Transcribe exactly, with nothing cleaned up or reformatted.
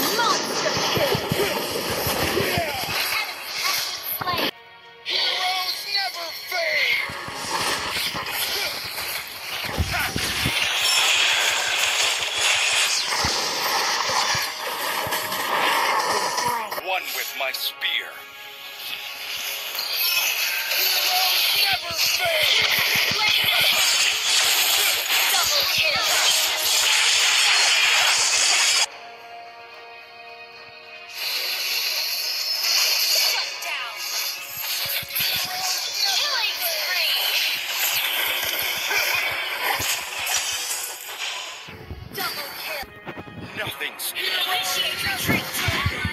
Monster kill! Heroes never fade! One with my spear. Heroes never fade! Double kill! Shut down! Killing spree! Double kill! Nothing's Initiate retreat!